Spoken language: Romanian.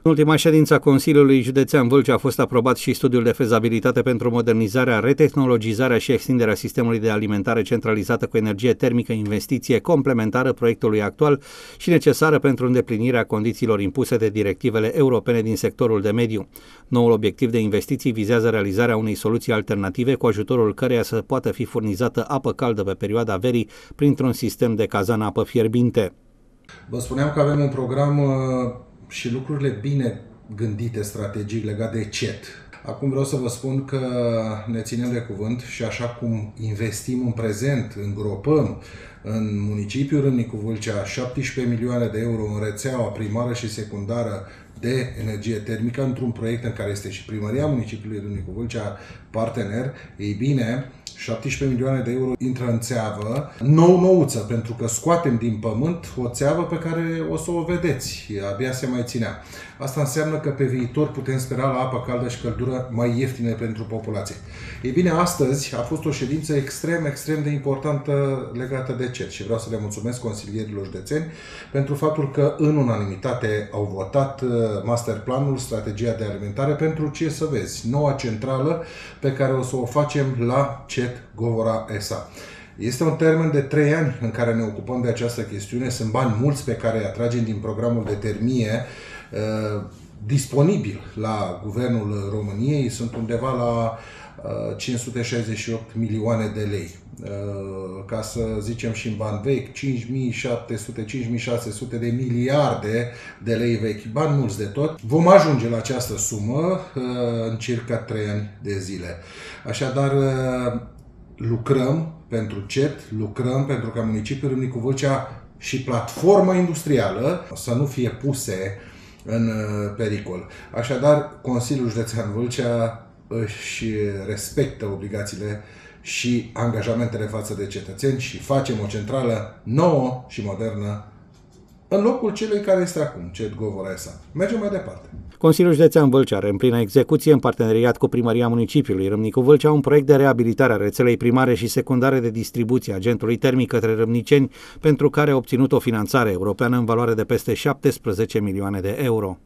În ultima ședință a Consiliului Județean Vâlcea a fost aprobat și studiul de fezabilitate pentru modernizarea, retehnologizarea și extinderea sistemului de alimentare centralizată cu energie termică, investiție complementară proiectului actual și necesară pentru îndeplinirea condițiilor impuse de directivele europene din sectorul de mediu. Noul obiectiv de investiții vizează realizarea unei soluții alternative cu ajutorul căreia să poată fi furnizată apă caldă pe perioada verii printr-un sistem de cazan apă fierbinte. Vă spuneam că avem un program și lucrurile bine gândite strategic legat de CET. Acum vreau să vă spun că ne ținem de cuvânt și așa cum investim în prezent, îngropăm în municipiul Râmnicu Vâlcea 17 milioane de euro în rețeaua primară și secundară de energie termică, într-un proiect în care este și primăria municipiului Râmnicu Vâlcea partener, ei bine, 17 milioane de euro intră în țeavă nouță, pentru că scoatem din pământ o țeavă pe care o să o vedeți, abia se mai ținea. Asta înseamnă că pe viitor putem spera la apă caldă și căldură mai ieftine pentru populație. Ei bine, astăzi a fost o ședință extrem de importantă legată de CET și vreau să le mulțumesc consilierilor județeni pentru faptul că în unanimitate au votat masterplanul, strategia de alimentare pentru ce să vezi, noua centrală pe care o să o facem la CET Govora SA. Este un termen de 3 ani în care ne ocupăm de această chestiune. Sunt bani mulți pe care îi atragem din programul de termie disponibil la Guvernul României. Sunt undeva la 568 milioane de lei. Ca să zicem și în bani vechi, 5.700-5.600 de miliarde de lei vechi. Bani mulți de tot. Vom ajunge la această sumă în circa 3 ani de zile. Așadar, lucrăm pentru CET, lucrăm pentru ca municipiul Râmnicu Vâlcea și platforma industrială să nu fie puse în pericol. Așadar, Consiliul Județean Vâlcea își respectă obligațiile și angajamentele față de cetățeni și facem o centrală nouă și modernă în locul celui care este acum, CET Govora SA. Mergem mai departe. Consiliul Județean Vâlcea are în plină execuție, în parteneriat cu primăria municipiului Râmnicu Vâlcea, un proiect de reabilitare a rețelei primare și secundare de distribuție a agentului termic către râmniceni, pentru care a obținut o finanțare europeană în valoare de peste 17 milioane de euro.